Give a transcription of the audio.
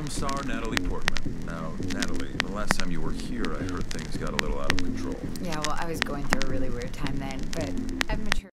film star Natalie Portman. Now, Natalie, the last time you were here, I heard things got a little out of control. Yeah, well, I was going through a really weird time then, but I've matured.